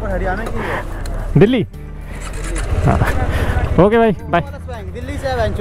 पर हरियाणा की है। दिल्ली। हाँ। ओके भाई बाय। दिल्ली से है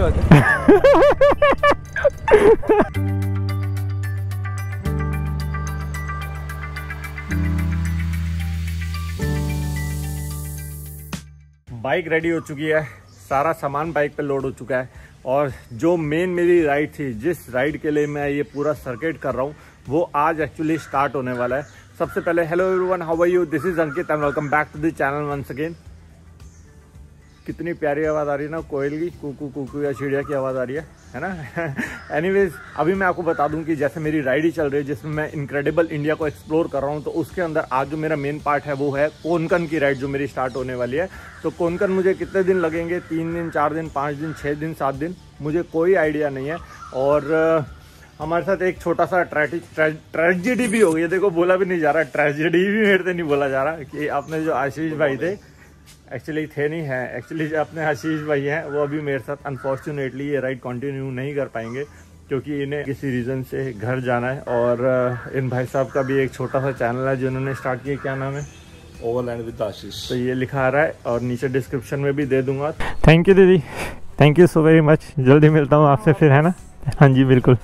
बाइक रेडी हो चुकी है, सारा सामान बाइक पे लोड हो चुका है और जो मेन मेरी राइड थी, जिस राइड के लिए मैं ये पूरा सर्किट कर रहा हूँ, वो आज एक्चुअली स्टार्ट होने वाला है। सबसे पहले hello everyone, how are you, this is Ankit and welcome back to the channel once again. कितनी प्यारी आवाज़ आ रही है ना कोयल की, कुकू कुकू या चिड़िया की आवाज़ आ रही है ना। एनीवेज अभी मैं आपको बता दूं कि जैसे मेरी राइड ही चल रही है जिसमें मैं इनक्रेडिबल इंडिया को एक्सप्लोर कर रहा हूं, तो उसके अंदर आज जो मेरा मेन पार्ट है वो है कोंकण की राइड जो मेरी स्टार्ट होने वाली है। तो कोंकण मुझे कितने दिन लगेंगे, 3 दिन 4 दिन 5 दिन 6 दिन 7 दिन, मुझे कोई आइडिया नहीं है। और हमारे साथ एक छोटा सा ट्रेजेडी भी हो गई है। देखो बोला भी नहीं जा रहा, ट्रेजेडी भी मेरे से नहीं बोला जा रहा कि अपने जो आशीष भाई थे, एक्चुअली थे नहीं है, एक्चुअली जो अपने आशीष भाई हैं वो अभी मेरे साथ अनफॉर्चुनेटली ये राइड कंटिन्यू नहीं कर पाएंगे क्योंकि इन्हें किसी रीज़न से घर जाना है। और इन भाई साहब का भी एक छोटा सा चैनल है जिन्होंने स्टार्ट किया, क्या नाम है, ओवरलैंड विद आशीष, तो ये लिखा आ रहा है और नीचे डिस्क्रिप्शन में भी दे दूंगा। थैंक यू दीदी, thank you so very much. जल्दी मिलता हूँ आपसे फिर, है ना। हाँ जी बिल्कुल।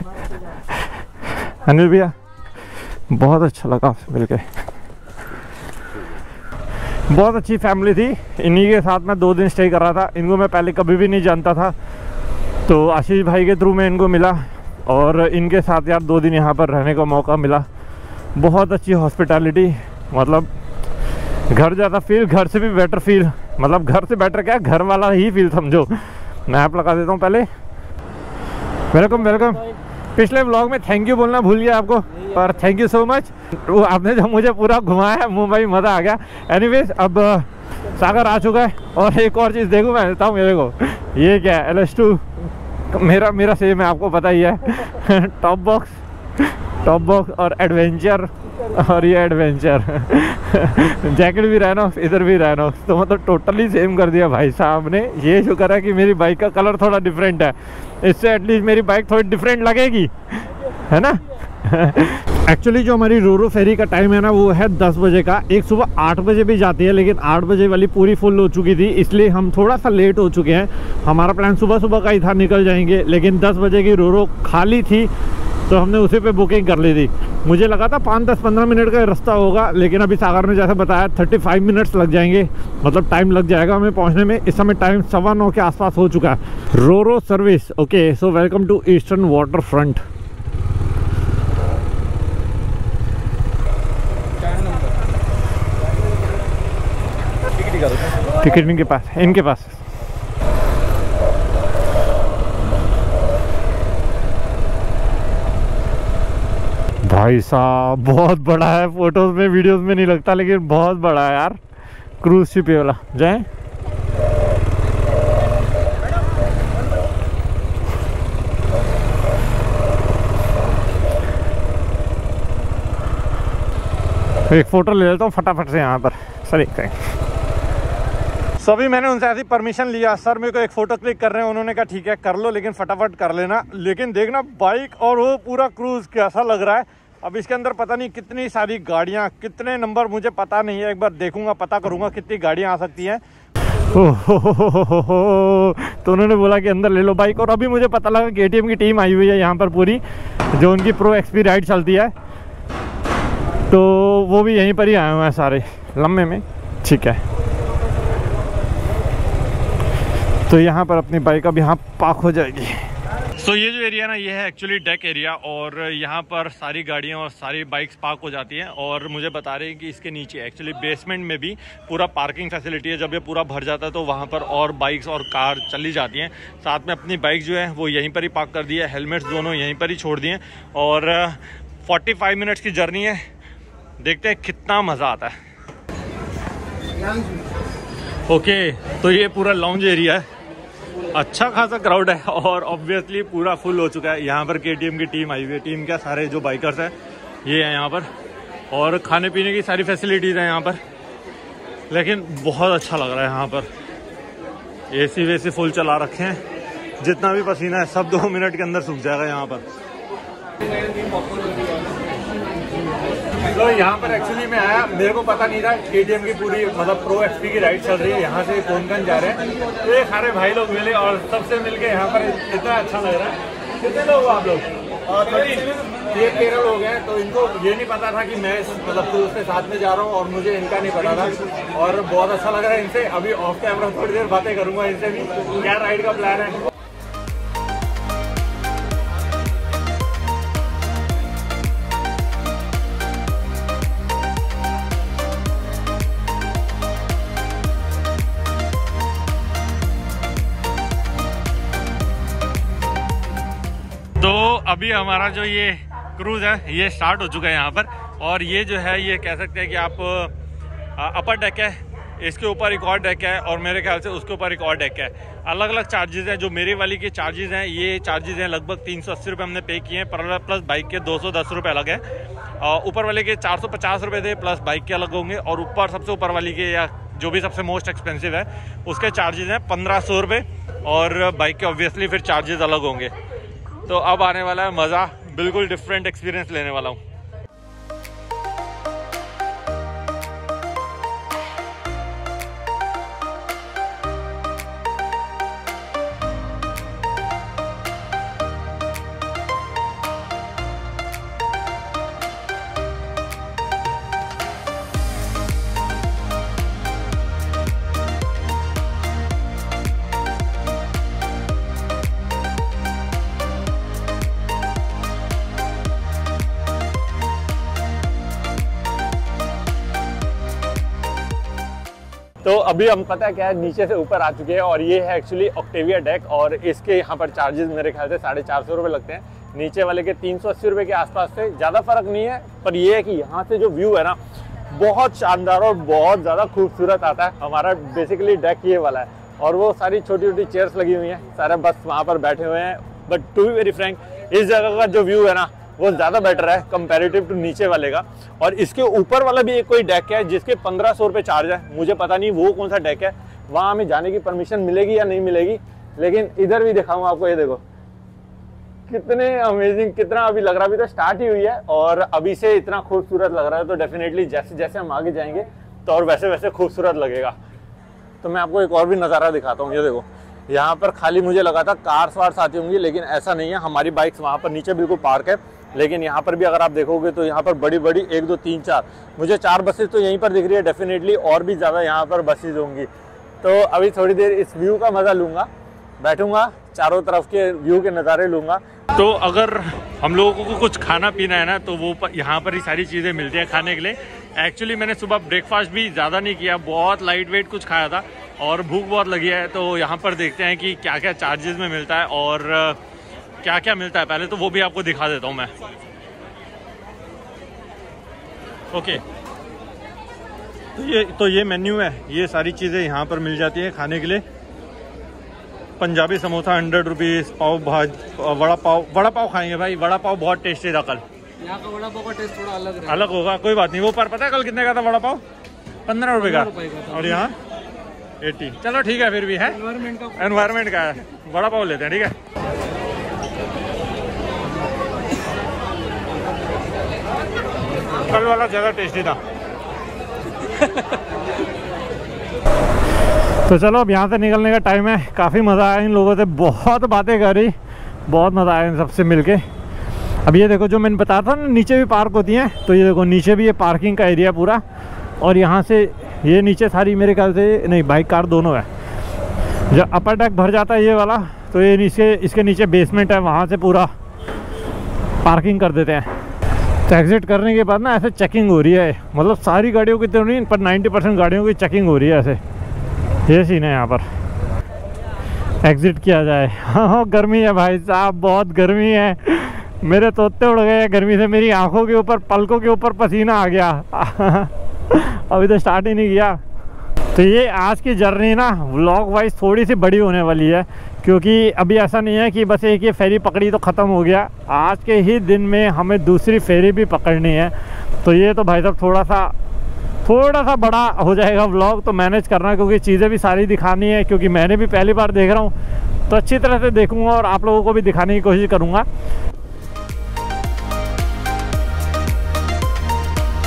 अनिल भैया बहुत अच्छा लगा आपसे मिलकर, बहुत अच्छी फैमिली थी। इन्हीं के साथ मैं 2 दिन स्टे कर रहा था। इनको मैं पहले कभी भी नहीं जानता था, तो आशीष भाई के थ्रू मैं इनको मिला और इनके साथ यार 2 दिन यहाँ पर रहने का मौका मिला। बहुत अच्छी हॉस्पिटैलिटी, मतलब घर ज़्यादा फील, घर से भी बेटर फील, मतलब घर से बेटर क्या, घर वाला ही फील समझो। मैं ऐप लगा देता हूँ पहले। Welcome welcome. पिछले व्लॉग में थैंक यू बोलना भूल गया आपको, पर थैंक यू सो मच। वो आपने जो मुझे पूरा घुमाया मुंबई, मज़ा आ गया। एनीवेज अब सागर आ चुका है और एक और चीज़ देखूँ मैं, देता हूँ मेरे को, ये क्या है, LS2 मेरा सेम है, आपको पता ही है। टॉप बॉक्स और एडवेंचर, और ये एडवेंचर। जैकेट भी रैनॉक्स, इधर भी रैनॉक्स, तो मतलब टोटली सेम कर दिया भाई साहब ने। ये शुक्र है कि मेरी बाइक का कलर थोड़ा डिफरेंट है, इससे एटलीस्ट मेरी बाइक थोड़ी डिफरेंट लगेगी, है ना। एक्चुअली जो हमारी रोरो फेरी का टाइम है ना वो है 10 बजे का। एक सुबह 8 बजे भी जाती है, लेकिन 8 बजे वाली पूरी फुल हो चुकी थी, इसलिए हम थोड़ा सा लेट हो चुके हैं। हमारा प्लान सुबह का ही था, निकल जाएंगे, लेकिन 10 बजे की रोरो खाली थी तो हमने उसी पे बुकिंग कर ली थी। मुझे लगा था 5-10-15 मिनट का रास्ता होगा, लेकिन अभी सागर ने जैसे बताया 35 मिनट्स लग जाएंगे, मतलब टाइम लग जाएगा हमें पहुंचने में। इस समय टाइम 9:15 के आसपास हो चुका है। RoRo service, okay, so welcome to Eastern Waterfront. Ticket इनके पास भाई साहब बहुत बड़ा है, फोटोज में वीडियोस में नहीं लगता, लेकिन बहुत बड़ा है यार। क्रूज शिप वाला जाए। एक फोटो ले लेता हूँ फटाफट से यहाँ पर, सर एक सभी। मैंने उनसे ऐसी परमिशन लिया, सर मेरे को एक फ़ोटो क्लिक कर रहे हैं, उन्होंने कहा ठीक है कर लो, लेकिन फटाफट कर लेना। लेकिन देखना बाइक और वो पूरा क्रूज़ कैसा लग रहा है। अब इसके अंदर पता नहीं कितनी सारी गाड़ियाँ, कितने नंबर मुझे पता नहीं है, एक बार देखूंगा, पता करूंगा कितनी गाड़ियाँ आ सकती हैं। तो उन्होंने बोला कि अंदर ले लो बाइक। और अभी मुझे पता लगा कि KTM की टीम आई हुई है यहाँ पर पूरी, जो उनकी प्रो XP राइड चलती है, तो वो भी यहीं पर ही आए हुए हैं सारे लम्बे में, ठीक है। तो यहाँ पर अपनी बाइक अब यहाँ पार्क हो जाएगी। तो ये जो एरिया ना, ये है एक्चुअली डेक एरिया, और यहाँ पर सारी गाड़ियाँ और सारी बाइक्स पार्क हो जाती हैं। और मुझे बता रहे हैं कि इसके नीचे एक्चुअली बेसमेंट में भी पूरा पार्किंग फैसिलिटी है। जब ये पूरा भर जाता है तो वहाँ पर और बाइक्स और कार चली जाती हैं। साथ में अपनी बाइक जो है वो यहीं पर ही पार्क कर दी है, हेलमेट्स दोनों यहीं पर ही छोड़ दिए। और 45 मिनट्स की जर्नी है, देखते हैं कितना मज़ा आता है। ओके, तो ये पूरा लॉन्ज एरिया है, अच्छा खासा क्राउड है और ऑब्वियसली पूरा फुल हो चुका है। यहाँ पर KTM की टीम आई हुई है, टीम क्या सारे जो बाइकर्स हैं ये हैं यहाँ पर, और खाने पीने की सारी फैसिलिटीज़ हैं यहाँ पर। लेकिन बहुत अच्छा लग रहा है यहाँ पर, AC वेसी फुल चला रखे हैं, जितना भी पसीना है सब 2 मिनट के अंदर सूख जाएगा यहाँ पर। तो यहाँ पर एक्चुअली मैं आया, मेरे को पता नहीं था KTM की पूरी मतलब प्रो XP की राइड चल रही है, यहाँ से कोनकन जा रहे हैं। तो ये सारे भाई लोग मिले और सबसे मिलके यहाँ पर इतना अच्छा लग रहा है। कितने लोग हो आप लोग? ये 13 लोग हैं। तो इनको ये नहीं पता था कि मैं मतलब क्रूज के साथ में जा रहा हूँ और मुझे इनका नहीं पता था और बहुत अच्छा लग रहा है इनसे। अभी ऑफ कैमरा थोड़ी देर बातें करूँगा इनसे भी, क्या राइड का प्लान है। तो अभी हमारा जो ये क्रूज है ये स्टार्ट हो चुका है यहाँ पर, और ये जो है ये कह सकते हैं कि आप अपर डेक है, इसके ऊपर एक और डेक है और मेरे ख्याल से उसके ऊपर एक और डेक है। अलग अलग चार्जेस हैं। जो मेरी वाली के चार्जेस हैं, ये चार्जेस हैं लगभग 380 रुपये हमने पे किए हैं, प्लस बाइक के 210 रुपये अलग है। ऊपर वाले के 450 रुपये थे, प्लस बाइक के अलग होंगे। और ऊपर सबसे ऊपर वाली के या जो भी सबसे मोस्ट एक्सपेंसिव है उसके चार्जेस हैं 1500 रुपये, और बाइक के ऑब्वियसली फिर चार्जेस अलग होंगे। तो अब आने वाला है मज़ा, बिल्कुल डिफरेंट एक्सपीरियंस लेने वाला हूँ। तो अभी हम पता है क्या है, नीचे से ऊपर आ चुके हैं और ये है एक्चुअली ऑक्टेविया डेक, और इसके यहाँ पर चार्जेस मेरे ख्याल से 450 रुपये लगते हैं। नीचे वाले के 380 रुपये के आसपास से, ज़्यादा फर्क नहीं है। पर ये है कि यहाँ से जो व्यू है ना बहुत शानदार और बहुत ज़्यादा खूबसूरत आता है। हमारा बेसिकली डेक ये वाला है और वो सारी छोटी छोटी चेयर्स लगी हुई हैं, सारे बस वहाँ पर बैठे हुए हैं। But to be very frank, इस जगह का जो व्यू है ना वो ज़्यादा बेटर है कंपैरेटिव टू नीचे वाले का। और इसके ऊपर वाला भी एक कोई डेक है जिसके 1500 रुपये चार्ज है। मुझे पता नहीं वो कौन सा डेक है, वहाँ हमें जाने की परमिशन मिलेगी या नहीं मिलेगी। लेकिन इधर भी दिखाऊंगा आपको, ये देखो कितने अमेजिंग, कितना अभी लग रहा है। अभी तो स्टार्ट ही हुई है और अभी से इतना खूबसूरत लग रहा है। तो डेफिनेटली जैसे जैसे हम आगे जाएंगे तो और वैसे वैसे खूबसूरत लगेगा। तो मैं आपको एक और भी नज़ारा दिखाता हूँ। ये देखो, यहाँ पर खाली मुझे लगा था कार्स वार्स आती होंगी, लेकिन ऐसा नहीं है। हमारी बाइक्स वहाँ पर नीचे बिल्कुल पार्क है, लेकिन यहाँ पर भी अगर आप देखोगे तो यहाँ पर बड़ी बड़ी 1 2 3 4 मुझे 4 बसेस तो यहीं पर दिख रही है। डेफिनेटली और भी ज़्यादा यहाँ पर बसेस होंगी। तो अभी थोड़ी देर इस व्यू का मज़ा लूँगा, बैठूँगा, चारों तरफ के व्यू के नज़ारे लूँगा। तो अगर हम लोगों को कुछ खाना पीना है ना तो वो यहाँ पर ही सारी चीज़ें मिलती हैं खाने के लिए। एक्चुअली मैंने सुबह ब्रेकफास्ट भी ज़्यादा नहीं किया, बहुत लाइट वेट कुछ खाया था और भूख बहुत लगी है। तो यहाँ पर देखते हैं कि क्या क्या चार्जेस में मिलता है और क्या क्या मिलता है। पहले तो वो भी आपको दिखा देता हूँ मैं। ओके, तो ये मेन्यू है, ये सारी चीज़ें यहाँ पर मिल जाती है खाने के लिए। पंजाबी समोसा 100 रुपीज़, पाव भाजी, वड़ा पाव खाएंगे भाई। वड़ा पाव बहुत टेस्टी था कल। यहाँ का वड़ा पाव का टेस्ट थोड़ा अलग होगा, कोई बात नहीं। वो पर पता है कल कितने का था वड़ा पाव? 15 रुपये का, और यहाँ 80। चलो ठीक है, फिर भी है एनवायरमेंट का है। वड़ा पाव लेते हैं, ठीक है। कल वाला ज़्यादा टेस्टी था। तो चलो अब यहाँ से निकलने का टाइम है। काफ़ी मज़ा आया इन लोगों से, बहुत बातें करी, बहुत मज़ा आया इन सबसे मिलके। अब ये देखो, जो मैंने बताया था ना नीचे भी पार्क होती हैं, तो ये देखो नीचे भी ये पार्किंग का एरिया पूरा। और यहाँ से ये नीचे सारी मेरे ख्याल से नहीं, बाइक कार दोनों है। जब अपर डेक भर जाता है ये वाला, तो ये नीचे इसके नीचे बेसमेंट है, वहाँ से पूरा पार्किंग कर देते हैं। तो एग्ज़िट करने के बाद ना ऐसे चेकिंग हो रही है, मतलब सारी गाड़ियों की तो नहीं पर 90% गाड़ियों की चेकिंग हो रही है। ऐसे ये सीन है यहाँ पर। एग्ज़िट किया जाए। हाँ, गर्मी है भाई साहब, बहुत गर्मी है। मेरे तोते उड़ गए गर्मी से, मेरी आंखों के ऊपर, पलकों के ऊपर पसीना आ गया। अभी तो स्टार्ट ही नहीं किया। तो ये आज की जर्नी ना व्लॉग वाइज थोड़ी सी बड़ी होने वाली है, क्योंकि अभी ऐसा नहीं है कि बस एक ये फेरी पकड़ी तो ख़त्म हो गया। आज के ही दिन में हमें दूसरी फेरी भी पकड़नी है। तो ये तो भाई साहब थोड़ा सा बड़ा हो जाएगा व्लॉग, तो मैनेज करना, क्योंकि चीज़ें भी सारी दिखानी है। क्योंकि मैंने भी पहली बार देख रहा हूँ, तो अच्छी तरह से देखूँगा और आप लोगों को भी दिखाने की कोशिश करूँगा।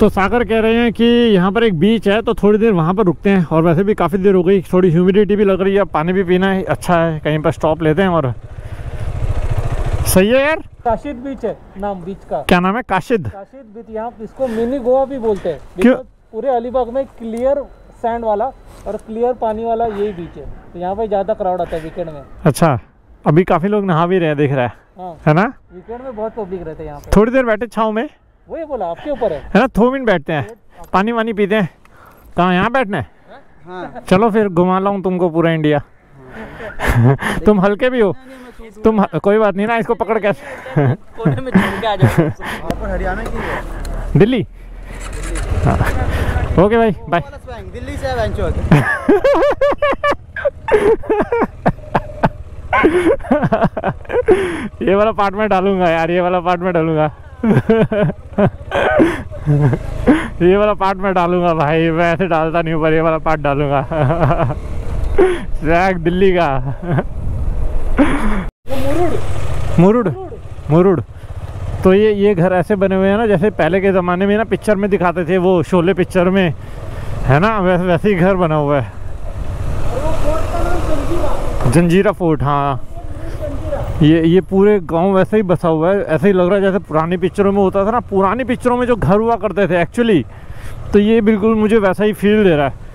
तो सागर कह रहे हैं कि यहाँ पर एक बीच है तो थोड़ी देर वहाँ पर रुकते हैं, और वैसे भी काफ़ी देर हो गई, थोड़ी ह्यूमिडिटी भी लग रही है, पानी भी पीना है, अच्छा है कहीं पर स्टॉप लेते हैं। और सही है यार। काशिद बीच है नाम बीच का। क्या नाम है? काशिद बीच। यहाँ इसको मिनी गोवा भी बोलते हैं। क्यों? पूरे अलीबाग में क्लियर सैंड वाला और क्लियर पानी वाला यही बीच है, तो यहाँ पे ज्यादा क्राउड आता है वीकेंड में। अच्छा, अभी काफ़ी लोग नहा भी रहे हैं, दिख रहा है। हाँ, है ना? वीकेंड में बहुत पब्लिक रहते हैं यहाँ पे। थोड़ी देर बैठे छाँव में, वही बोला आपके ऊपर है ना? 2 मिनट बैठते हैं, पानी वानी पीते हैं। कहाँ, यहाँ बैठना है? हाँ। चलो फिर घुमा लाऊं तुमको पूरा इंडिया। तुम हल्के भी हो तुम, कोई बात नहीं ना, इसको पकड़ कैसे कोने में छोड़ के आ जाओ। आप हरियाणा की है? दिल्ली। हाँ। ओके भाई, बाय। दिल्ली से है ये वाला पार्ट में डालूंगा यार, ये वाला पार्ट में डालूंगा। ये वाला पार्ट में डालूंगा भाई, मैं ऐसे डालता नहीं हूँ, पर ये वाला पार्ट डालूंगा। ट्रैक दिल्ली का। मुरुड। मुरुड। तो ये घर ऐसे बने हुए हैं ना, जैसे पहले के ज़माने में ना पिक्चर में दिखाते थे, वो शोले पिक्चर में, है ना? वैसे ही घर बना हुआ है। जंजीरा फोर्ट। हाँ, ये पूरे गांव वैसे ही बसा हुआ है, ऐसे ही लग रहा है जैसे पुरानी पिक्चरों में होता था ना, पुरानी पिक्चरों में जो घर हुआ करते थे एक्चुअली, तो ये बिल्कुल मुझे वैसा ही फील दे रहा है।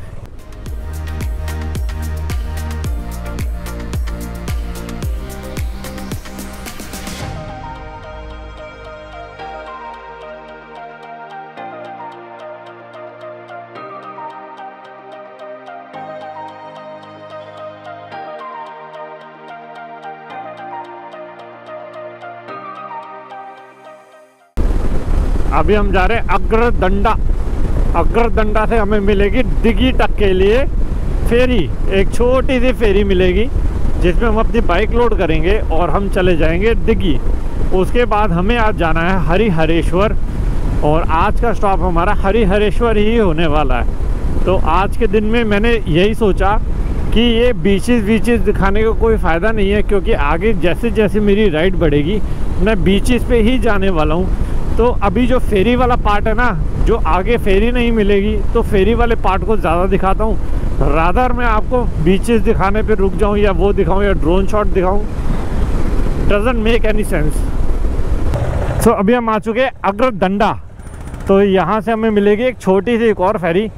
अभी हम जा रहे हैं अग्रदंडा। अग्रदंडा से हमें मिलेगी दिघी तक के लिए फेरी, एक छोटी सी फेरी मिलेगी जिसमें हम अपनी बाइक लोड करेंगे और हम चले जाएंगे दिघी। उसके बाद हमें आज जाना है हरिहरेश्वर, और आज का स्टॉप हमारा हरिहरेश्वर ही होने वाला है। तो आज के दिन में मैंने यही सोचा कि ये बीचेस दिखाने का कोई फ़ायदा नहीं है, क्योंकि आगे जैसे जैसे मेरी राइड बढ़ेगी मैं बीचेस पे ही जाने वाला हूँ। तो अभी जो फेरी वाला पार्ट है ना, जो आगे फेरी नहीं मिलेगी, तो फेरी वाले पार्ट को ज़्यादा दिखाता हूँ। रादर मैं आपको बीचेस दिखाने पे रुक जाऊँ, या वो दिखाऊँ, या ड्रोन शॉट दिखाऊँ, doesn't make any sense. So अभी हम आ चुके हैं अग्रदंडा। तो यहाँ से हमें मिलेगी एक छोटी सी एक और फेरी।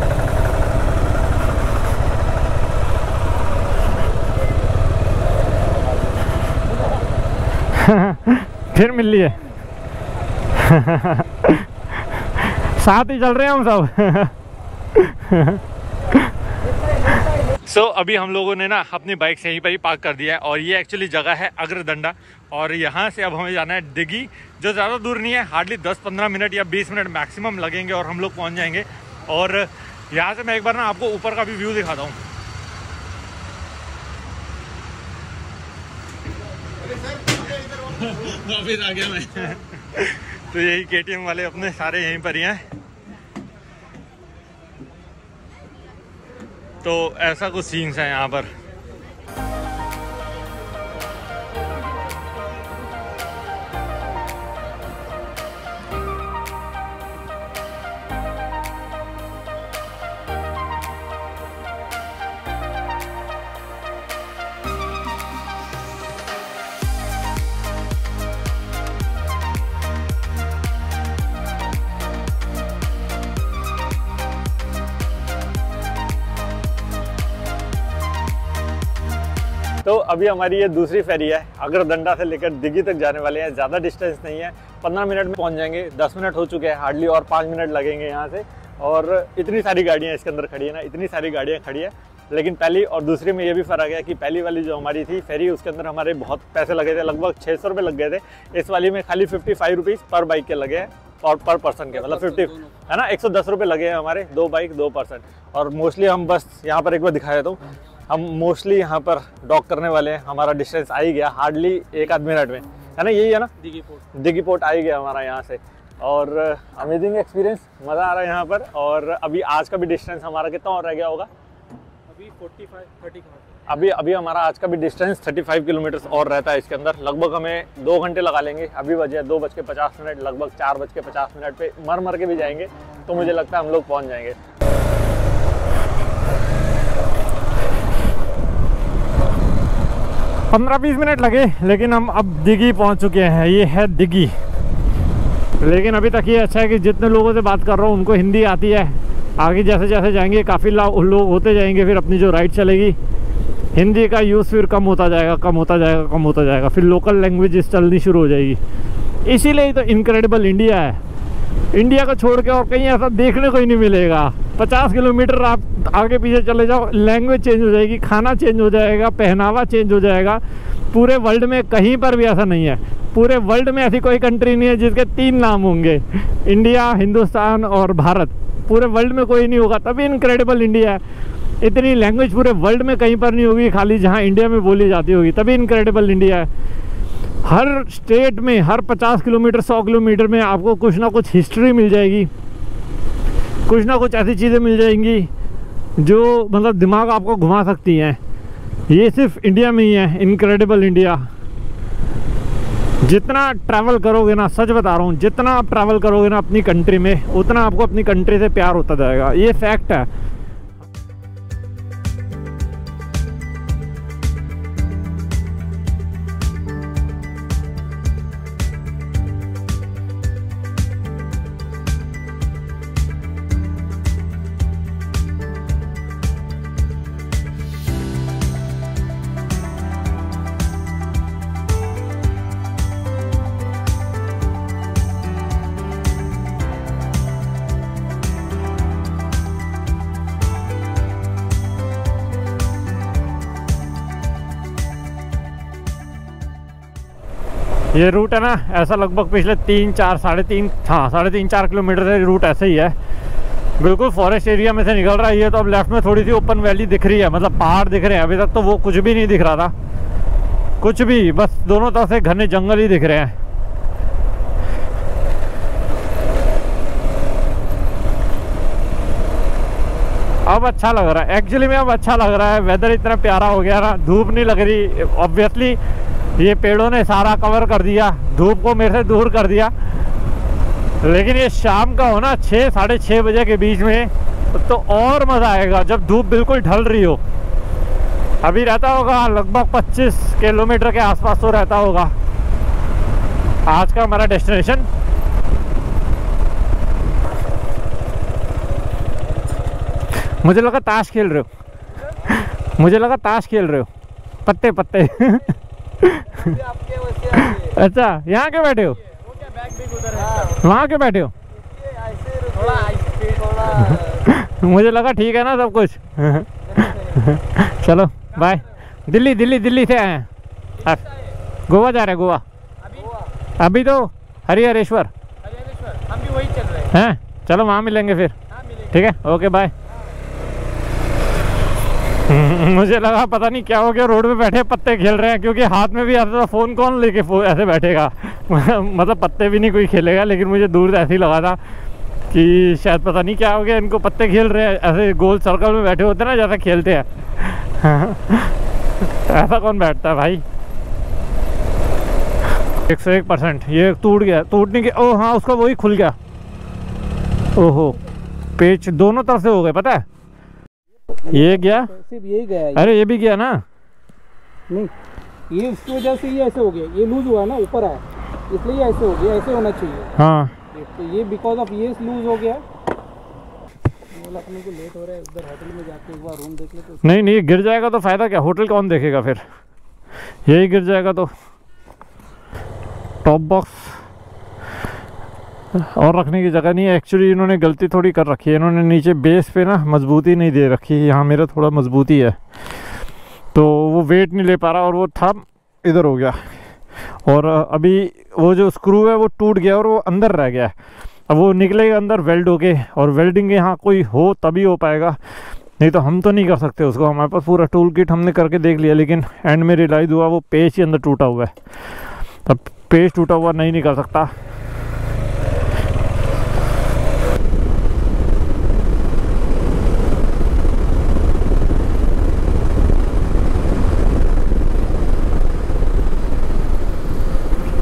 फिर मिल रही है। साथ ही चल रहे हैं हम सब। अभी हम लोगों ने ना अपनी बाइक से यहीं पर ही पार्क कर दिया है, और ये एक्चुअली जगह है अग्रदंडा, और यहाँ से अब हमें जाना है दिघी, जो ज़्यादा दूर नहीं है, हार्डली 10-15 मिनट या 20 मिनट मैक्सिमम लगेंगे और हम लोग पहुँच जाएंगे। और यहाँ से मैं एक बार ना आपको ऊपर का भी व्यू दिखाता हूँ। वापिस आ गया मैं। तो यही KTM वाले अपने सारे यहीं पर ही हैं। तो ऐसा कुछ सीन्स है यहाँ पर। तो अभी हमारी ये दूसरी फेरी है, अग्रदंडा से लेकर दिघी तक जाने वाले हैं। ज़्यादा डिस्टेंस नहीं है, 15 मिनट में पहुंच जाएंगे। 10 मिनट हो चुके हैं हार्डली, और 5 मिनट लगेंगे यहाँ से। और इतनी सारी गाड़ियाँ इसके अंदर खड़ी है ना, इतनी सारी गाड़ियाँ खड़ी है। लेकिन पहली और दूसरी में ये भी फ़र्क है कि पहली वाली जो हमारी थी फेरी, उसके अंदर हमारे बहुत पैसे लगे थे, लगभग 600 रुपये लग गए थे। इस वाली में खाली 55 रुपीज़ पर बाइक के लगे हैं, और पर पर्सन के, मतलब 50 है ना, 110 रुपये लगे हैं हमारे, 2 बाइक 2 पर्सन। और मोस्टली हम बस यहाँ पर एक बार दिखा देता हूँ, हम मोस्टली यहाँ पर डॉक करने वाले हैं। हमारा डिस्टेंस आ ही गया हार्डली 1 आध मिनट में, है ना, यही है ना, दिघी पोर्ट आ ही गया हमारा यहाँ से। और अमेजिंग एक्सपीरियंस, मज़ा आ रहा है यहाँ पर। और अभी आज का भी डिस्टेंस हमारा कितना और रह गया होगा? अभी 45-30 अभी अभी हमारा आज का भी डिस्टेंस 35 किलोमीटर और रहता है इसके अंदर। लगभग हमें 2 घंटे लगा लेंगे। अभी बजे 2:50, लगभग 4:50 पे मर के भी जाएंगे तो मुझे लगता है हम लोग पहुंच जाएंगे। पंद्रह 20 मिनट लगे, लेकिन हम अब दिघी पहुंच चुके हैं। ये है दिघी। लेकिन अभी तक ये अच्छा है कि जितने लोगों से बात कर रहा हूँ उनको हिंदी आती है। आगे जैसे जैसे जाएंगे काफ़ी लोग होते जाएंगे, फिर अपनी जो राइड चलेगी हिंदी का यूज़ फिर कम होता जाएगा, फिर लोकल लैंग्वेज चलनी शुरू हो जाएगी। इसीलिए ही तो इनक्रेडिबल इंडिया है। इंडिया को छोड़ के और कहीं ऐसा देखने को ही नहीं मिलेगा। 50 किलोमीटर आप आगे पीछे चले जाओ, लैंग्वेज चेंज हो जाएगी, खाना चेंज हो जाएगा, पहनावा चेंज हो जाएगा। पूरे वर्ल्ड में कहीं पर भी ऐसा नहीं है। पूरे वर्ल्ड में ऐसी कोई कंट्री नहीं है जिसके 3 नाम होंगे, इंडिया, हिंदुस्तान और भारत। पूरे वर्ल्ड में कोई नहीं होगा, तभी इनक्रेडिबल इंडिया है। इतनी लैंग्वेज पूरे वर्ल्ड में कहीं पर नहीं होगी, खाली जहाँ इंडिया में बोली जाती होगी, तभी इनक्रेडिबल इंडिया है। हर स्टेट में, हर 50 किलोमीटर 100 किलोमीटर में आपको कुछ ना कुछ हिस्ट्री मिल जाएगी, कुछ ना कुछ ऐसी चीज़ें मिल जाएंगी जो मतलब दिमाग आपको घुमा सकती हैं। ये सिर्फ इंडिया में ही है, इनक्रेडिबल इंडिया। जितना ट्रैवल करोगे ना, सच बता रहा हूँ, जितना आप ट्रैवल करोगे ना अपनी कंट्री में, उतना आपको अपनी कंट्री से प्यार होता जाएगा। ये फैक्ट है। ये रूट है ना, ऐसा लगभग पिछले 3-4 किलोमीटर से रूट ऐसे ही है। बिल्कुल फॉरेस्ट एरिया में से निकल रहा है ये। तो अब लेफ्ट में थोड़ी सी ओपन वैली दिख रही है, मतलब पहाड़ दिख रहे हैं। अभी तक तो वो कुछ भी नहीं दिख रहा था, कुछ भी, बस दोनों तरफ से घने जंगल ही दिख रहे हैं। अब अच्छा लग रहा है एक्चुअली में, अब अच्छा लग रहा है। वेदर इतना प्यारा हो गया ना, धूप नहीं लग रही। ऑब्वियसली ये पेड़ों ने सारा कवर कर दिया, धूप को मेरे से दूर कर दिया। लेकिन ये शाम का हो ना, 6-6:30 बजे के बीच में, तो और मज़ा आएगा जब धूप बिल्कुल ढल रही हो। अभी रहता होगा लगभग 25 किलोमीटर के आसपास तो रहता होगा आज का हमारा डेस्टिनेशन। मुझे लगा ताश खेल रहे हो, मुझे लगा ताश खेल रहे हो, पत्ते पत्ते। अच्छा, यहाँ के बैठे हो, वहाँ के बैठे हो। मुझे लगा ठीक है ना सब कुछ। चलो बाय। दिल्ली से आए हैं, गोवा जा रहे हैं। गोवा अभी तो हरिहरेश्वर हम भी वही चल रहे हैं। चलो वहाँ मिलेंगे फिर। ठीक है, ओके बाय। मुझे लगा पता नहीं क्या हो गया, रोड पे बैठे पत्ते खेल रहे हैं, क्योंकि हाथ में भी आता था फ़ोन, कौन लेके ऐसे बैठेगा। मतलब पत्ते भी नहीं कोई खेलेगा, लेकिन मुझे दूर से ऐसे ही लगा था कि शायद पता नहीं क्या हो गया, इनको पत्ते खेल रहे हैं। ऐसे गोल सर्कल में बैठे होते हैं ना, जैसा खेलते हैं। ऐसा कौन बैठता है भाई। 101%। ये टूट गया, टूटने के, ओ हाँ उसका वही खुल गया। ओहो, पेच दोनों तरफ से हो गए, पता है। ये गया, सिर्फ यही गया है। अरे ये भी गया ना। नहीं, ये इसकी वजह से ये ऐसे हो गया, ये लूज हुआ ना, ऊपर आया, इसलिए ऐसे हो गया। ऐसे होना चाहिए। हाँ, तो ये बिकॉज ऑफ ये लूज हो गया। अपने को लेट हो रहा है, उधर होटल में जाके एक बार रूम देख ले। तो नहीं गिर जाएगा तो फायदा क्या, होटल कौन देखेगा फिर। यही गिर जाएगा तो टॉप बॉक्स और रखने की जगह नहीं है। एक्चुअली इन्होंने गलती थोड़ी कर रखी है, इन्होंने नीचे बेस पे ना मजबूती नहीं दे रखी। यहाँ मेरा थोड़ा मजबूती है तो वो वेट नहीं ले पा रहा, और वो था इधर हो गया। और अभी वो जो स्क्रू है वो टूट गया और वो अंदर रह गया है। अब वो निकलेगा अंदर वेल्ड होके, और वेल्डिंग यहाँ कोई हो तभी हो पाएगा, नहीं तो हम तो नहीं कर सकते उसको। हमारे पास पूरा टूल किट हमने करके देख लिया, लेकिन एंड में रियलाइज़ हुआ वो पेच ही अंदर टूटा हुआ है। अब पेच टूटा हुआ नहीं निकल सकता।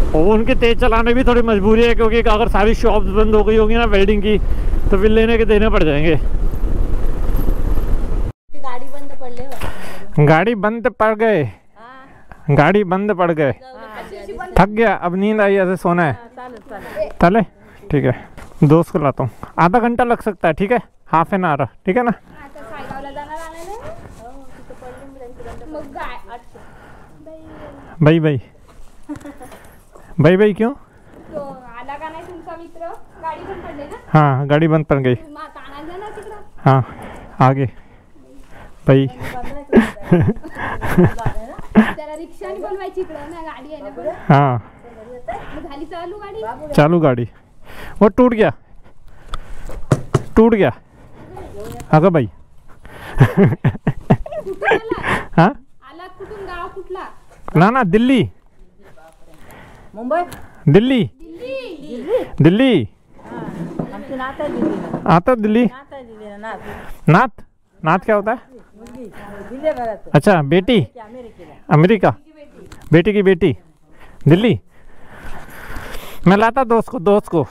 और उनके तेज चलाने भी थोड़ी मजबूरी है, क्योंकि अगर सारी शॉप्स बंद हो गई होगी ना वेल्डिंग की, तो फिर लेने के देने पड़ जाएंगे। गाड़ी बंद पडले, गाड़ी बंद पड़ गए, गाड़ी बंद पड़ गए, थक गया, अब नींद आई, ऐसे सोना है। चले ठीक है, दोस्त को लाता हूँ, आधा घंटा लग सकता है, ठीक है, हाफ एन आवर, ठीक है ना। भाई भाई भाई भाई क्यों? तो आला का नाही तुमचा मित्र, गाडी पण पडले ना। हाँ गाड़ी बंद पड़ गई। ताना द्या ना तिकडं। हाँ आगे भाई। त्याला रिक्षाने बोलवायची इकडं ना, गाडी आहे ना बरं। हाँ झाली चालू गाडी, चालू गाड़ी, वो टूट गया, टूट गया। हाँ भाई। कुठून आला? हाँ आला कुठून, गाव कुठला? ना ना दिल्ली, मुंबई, दिल्ली दिल्ली। दिल्ली आमची नात आहे दिल्लीला, आता दिल्ली। नात आहे दिल्लीला, नात नाथ, नाथ क्या होता है? मुलगी दिल्ली घरात अच्छा बेटी, अमेरिकेला। अमेरिका, बेटी की बेटी, दिल्ली। मैं लाता दोस्त को।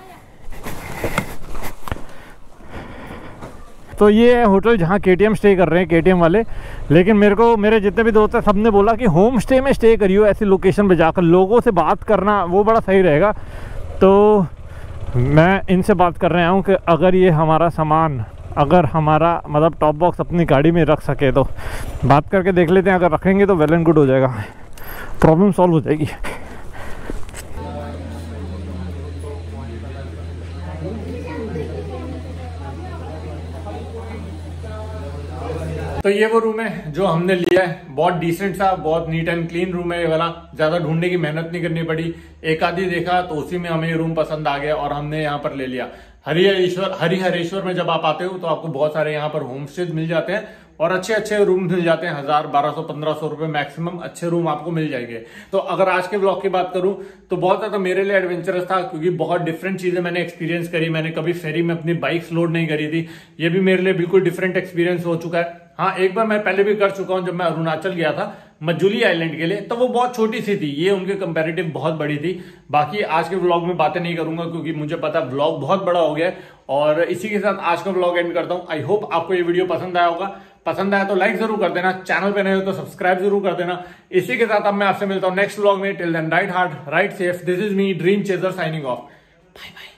तो ये है होटल जहाँ KTM स्टे कर रहे हैं, KTM वाले। लेकिन मेरे जितने भी दोस्त हैं सब ने बोला कि होम स्टे में स्टे करियो, ऐसी लोकेशन पे जाकर लोगों से बात करना वो बड़ा सही रहेगा। तो मैं इनसे बात कर रहा हूँ कि अगर ये हमारा सामान, अगर हमारा मतलब टॉप बॉक्स अपनी गाड़ी में रख सके तो बात करके देख लेते हैं। अगर रखेंगे तो वेल एंड गुड हो जाएगा, प्रॉब्लम सॉल्व हो जाएगी। तो ये वो रूम है जो हमने लिया है, बहुत डिसेंट सा, बहुत नीट एंड क्लीन रूम है ये वाला। ज्यादा ढूंढने की मेहनत नहीं करनी पड़ी, एक आधी देखा तो उसी में हमें ये रूम पसंद आ गया और हमने यहाँ पर ले लिया। हरिहरेश्वर में जब आप आते हो तो आपको बहुत सारे यहाँ पर होम स्टे मिल जाते हैं और अच्छे अच्छे रूम मिल जाते हैं, 1000, 1200, 1500 रुपए मैक्सिमम अच्छे रूम आपको मिल जाएंगे। तो अगर आज के ब्लॉग की बात करूं तो बहुत ज्यादा मेरे लिए एडवेंचरस था, क्योंकि बहुत डिफरेंट चीजें मैंने एक्सपीरियंस करी। मैंने कभी फेरी में अपनी बाइक्स लोड नहीं करी थी, ये भी मेरे लिए बिल्कुल डिफरेंट एक्सपीरियंस हो चुका है। हाँ एक बार मैं पहले भी कर चुका हूं, जब मैं अरुणाचल गया था मजुली आइलैंड के लिए, तो वो बहुत छोटी सी थी, ये उनके कंपैरेटिव बहुत बड़ी थी। बाकी आज के व्लॉग में बातें नहीं करूंगा क्योंकि मुझे पता है व्लॉग बहुत बड़ा हो गया है। और इसी के साथ आज का व्लॉग एंड करता हूं। आई होप आपको ये वीडियो पसंद आया होगा, पसंद आया तो लाइक जरूर कर देना, चैनल पे नए हो तो सब्सक्राइब जरूर कर देना। इसी के साथ अब मैं आपसे मिलता हूं नेक्स्ट व्लॉग में। Till then ride hard, ride safe, this is me dream chaser signing off, bye bye.